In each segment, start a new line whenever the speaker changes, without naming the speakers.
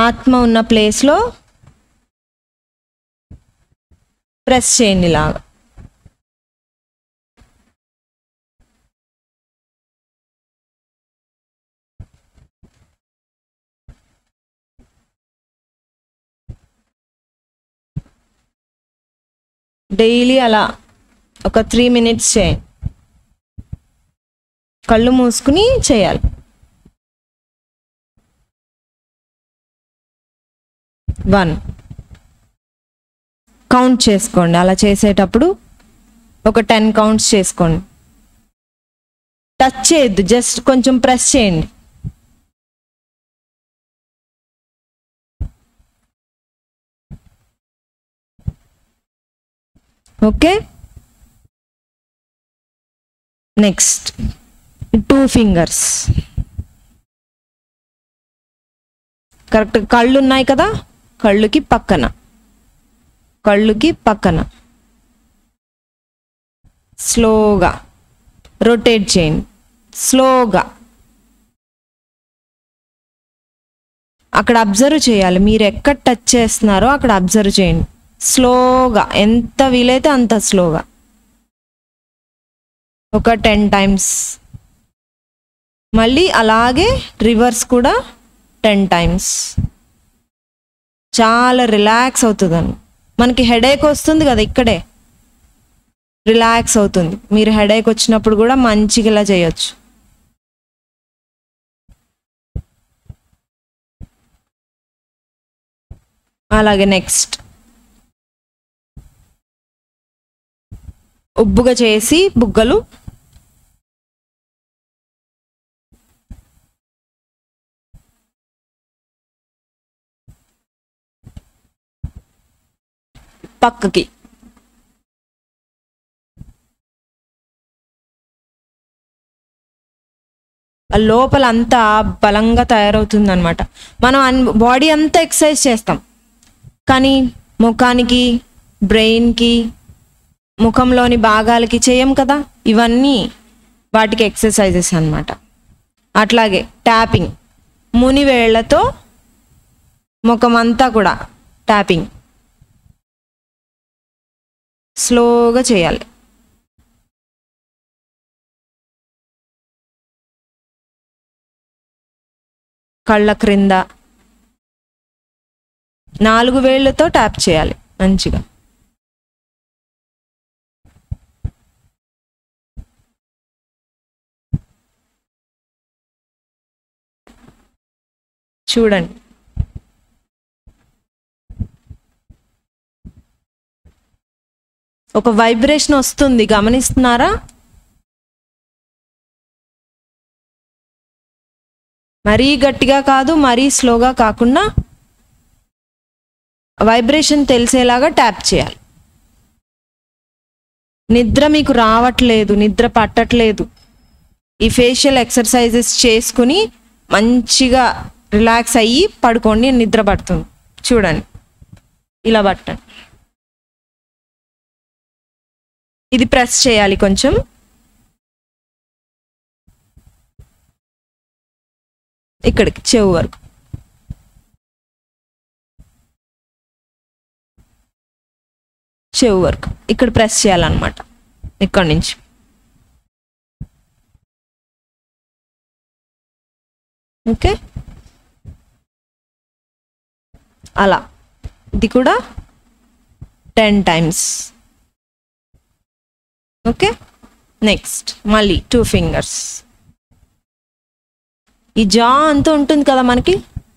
ఆత్మ ఉన్న ప్లేస్లో ప్రెస్ చేయండి ఇలాగా. డైలీ అలా ఒక 3 minutes చేయండి. కళ్ళు మూసుకుని చేయాలి. 1 కౌంట్ చేసుకోండి. అలా చేసేటప్పుడు ఒక 10 counts చేసుకోండి. టచ్ చేయొద్దు, జస్ట్ కొంచెం ప్రెస్ చేయండి. ఓకే, నెక్స్ట్ 2 fingers కరెక్ట్ కళ్ళు ఉన్నాయి కదా, కళ్ళుకి పక్కన స్లోగా రొటేట్ చేయండి. స్లోగా అక్కడ అబ్జర్వ్ చేయాలి. మీరు ఎక్కడ టచ్ చేస్తున్నారో అక్కడ అబ్జర్వ్ చేయండి. స్లోగా, ఎంత వీలైతే అంత స్లోగా, ఒక 10 times. మళ్ళీ అలాగే రివర్స్ కూడా 10 times. చాలా రిలాక్స్ అవుతుందండి. మనకి హెడేక్ వస్తుంది కదా, ఇక్కడే రిలాక్స్ అవుతుంది. మీరు హెడేక్ వచ్చినప్పుడు కూడా మంచిగా ఇలా చేయొచ్చు. అలాగే నెక్స్ట్ ఉబ్బుగా చేసి బుగ్గలు పక్కకి, లోపల అంతా బలంగా తయారవుతుంది అనమాట. మనం బాడీ అంతా ఎక్సర్సైజ్ చేస్తాం, కానీ ముఖానికి, బ్రెయిన్కి, ముఖంలోని భాగాలకి చేయం కదా. ఇవన్నీ వాటికి ఎక్సర్సైజెస్ అన్నమాట. అట్లాగే ట్యాపింగ్, ముని వేళ్లతో ముఖం అంతా కూడా ట్యాపింగ్ స్లోగా చేయాలి. కళ్ళ క్రింద 4 వేళ్లతో ట్యాప్ చేయాలి మంచిగా. చూడండి, ఒక వైబ్రేషన్ వస్తుంది, గమనిస్తున్నారా? మరీ గట్టిగా కాదు, మరీ స్లోగా కాకుండా వైబ్రేషన్ తెలిసేలాగా ట్యాప్ చేయాలి. నిద్ర మీకు రావట్లేదు, నిద్ర పట్టట్లేదు, ఈ ఫేషియల్ ఎక్సర్సైజెస్ చేసుకుని మంచిగా రిలాక్స్ అయ్యి పడుకోండి, నిద్ర పడుతుంది. చూడండి, ఇలా పట్టండి. ఇది ప్రెస్ చేయాలి కొంచెం. ఇక్కడికి చెవు వరకు. చెవు వరకు ఇక్కడ ప్రెస్ చేయాలన్నమాట. ఇక్కడి నుంచి ఓకే. అలా ఇది కూడా 10 times. ఓకే, నెక్స్ట్ మళ్ళీ 2 fingers. ఈ జా అంతా ఉంటుంది కదా మనకి,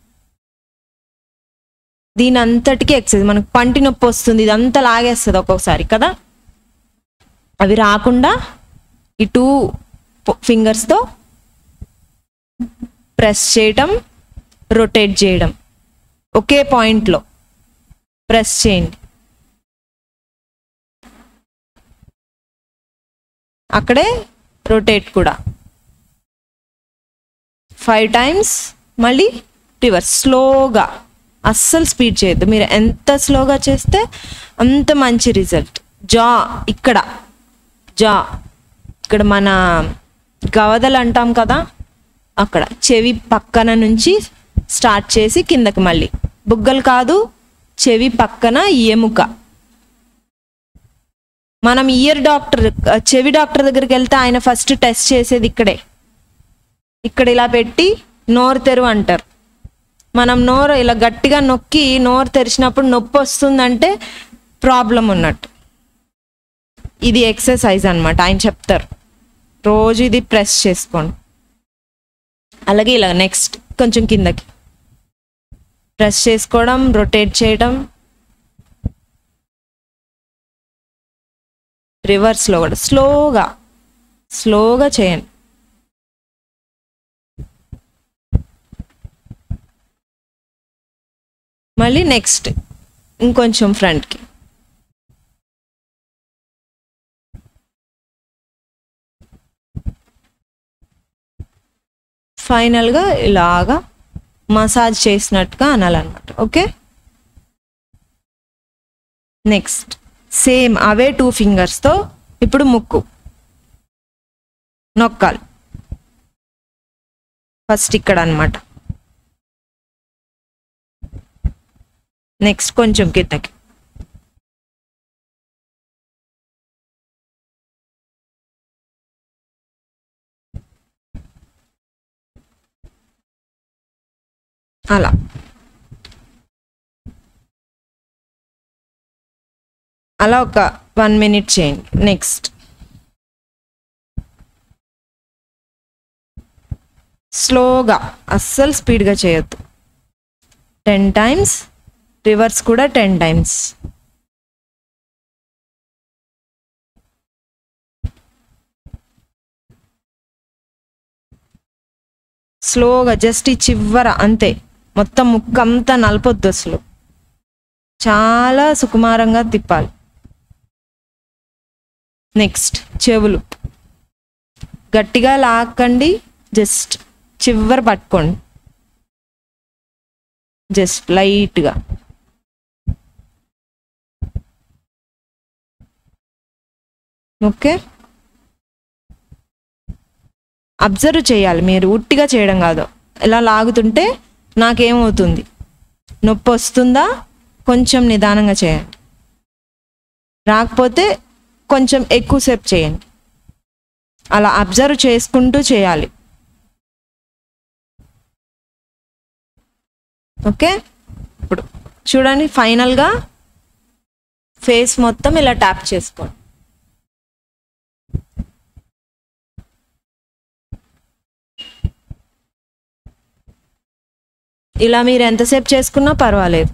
దీని అంతటికి ఎక్సర్సైజ్. మనకు పంటి నొప్పి వస్తుంది, ఇదంతా లాగేస్తుంది ఒక్కొక్కసారి కదా. అవి రాకుండా ఈ 2 fingersతో ప్రెస్ చేయటం, రొటేట్ చేయడం, ఒకే పాయింట్లో ప్రెస్ చేయండి. అక్కడే రొటేట్ కూడా 5 times. మళ్ళీ రివర్స్ స్లోగా, అస్సలు స్పీడ్ చేయొద్దు. మీరు ఎంత స్లోగా చేస్తే అంత మంచి రిజల్ట్. జా ఇక్కడ మన గవదలు అంటాం కదా, అక్కడ చెవి పక్కన నుంచి స్టార్ట్ చేసి కిందకి మళ్ళీ బుగ్గలు కాదు, చెవి పక్కన ఎముక. మనం చెవి డాక్టర్ దగ్గరికి వెళ్తే ఆయన ఫస్ట్ టెస్ట్ చేసేది ఇక్కడ ఇలా పెట్టి నోరు తెరువు అంటారు. మనం నోరు ఇలా గట్టిగా నొక్కి నోరు తెరిచినప్పుడు నొప్పి వస్తుందంటే ప్రాబ్లం ఉన్నట్టు. ఇది ఎక్సర్సైజ్ అన్నమాట. ఆయన చెప్తారు రోజు ఇది ప్రెస్ చేసుకోండి. అలాగే ఇలా నెక్స్ట్ కొంచెం కిందకి ప్రెస్ చేసుకోవడం, రొటేట్ చేయడం, రివర్స్లో కూడా స్లోగా చేయండి. మళ్ళీ నెక్స్ట్ ఇంకొంచెం ఫ్రంట్కి. ఫైనల్గా ఇలాగా మసాజ్ చేసినట్టుగా అనాలన్నమాట. ఓకే, నెక్స్ట్ సేమ్ అవే 2 ఫింగర్స్తో ఇప్పుడు ముక్కు నొక్కాలి. ఫస్ట్ ఇక్కడ అన్నమాట. నెక్స్ట్ కొంచెం కిందకి. అలా ఒక 1 minute చేయండి. నెక్స్ట్ స్లోగా, అస్సలు స్పీడ్గా చేయొద్దు. 10 times, రివర్స్ కూడా 10 times. స్లోగా జస్ట్ ఈ చివర అంతే, మొత్తం ముక్కంతా నలపొద్దు అసలు. చాలా సుకుమారంగా తిప్పాలి. నెక్స్ట్ చెవులు గట్టిగా లాక్కండి, జస్ట్ చివర పట్టుకోండి, జస్ట్ లైట్గా. ఓకే, అబ్జర్వ్ చేయాలి మీరు, ఉట్టిగా చేయడం కాదు. ఇలా లాగుతుంటే నాకేమవుతుంది, నొప్పి వస్తుందా, కొంచెం నిదానంగా చేయండి. రాకపోతే కొంచెం ఎక్కువసేపు చేయండి. అలా అబ్జర్వ్ చేసుకుంటూ చేయాలి. ఓకే, ఇప్పుడు చూడండి, ఫైనల్గా ఫేస్ మొత్తం ఇలా ట్యాప్ చేసుకోండి. ఇలా మీరు ఎంతసేపు చేసుకున్నా పర్వాలేదు.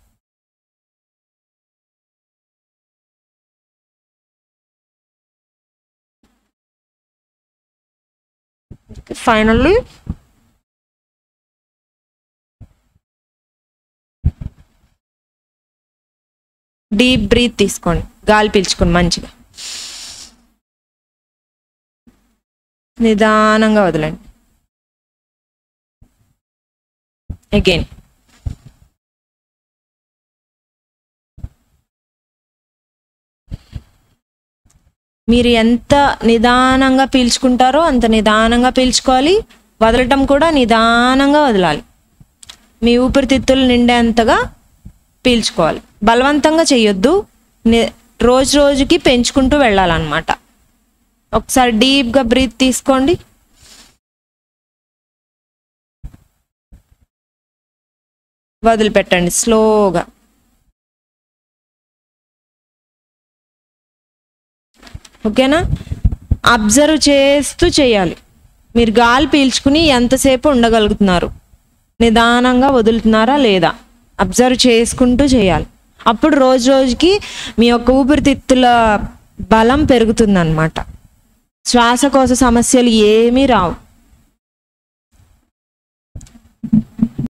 ఫైనల్లీ డీప్ బ్రీత్ తీసుకోండి, గాలి పీల్చుకోండి మంచిగా. నిదానంగా వదలండి. అగైన్ మీరు ఎంత నిదానంగా పీల్చుకుంటారో అంత నిదానంగా పీల్చుకోవాలి. వదలటం కూడా నిదానంగా వదలాలి. మీ ఊపిరితిత్తులు నిండేంతగా పీల్చుకోవాలి. బలవంతంగా చేయొద్దు, రోజు రోజుకి పెంచుకుంటూ వెళ్ళాలన్నమాట. ఒకసారి డీప్గా బ్రీత్ తీసుకోండి. వదిలిపెట్టండి స్లోగా. ఓకేనా? అబ్జర్వ్ చేస్తూ చేయాలి. మీరు గాలి పీల్చుకుని ఎంతసేపు ఉండగలుగుతున్నారు, నిదానంగా వదులుతున్నారా లేదా అబ్జర్వ్ చేసుకుంటూ చేయాలి. అప్పుడు రోజు రోజుకి మీ యొక్క ఊపిరితిత్తుల బలం పెరుగుతుందన్నమాట. శ్వాసకోశ సమస్యలు ఏమీ రావు.